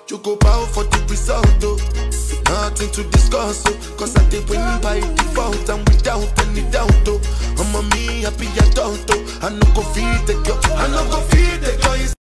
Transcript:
You go bow for the result, oh. Nothing to discuss, oh. Cause I did win by default and without any doubt, oh. I'm a me happy adult, oh. I no go feed the girl, I no go feed the girl.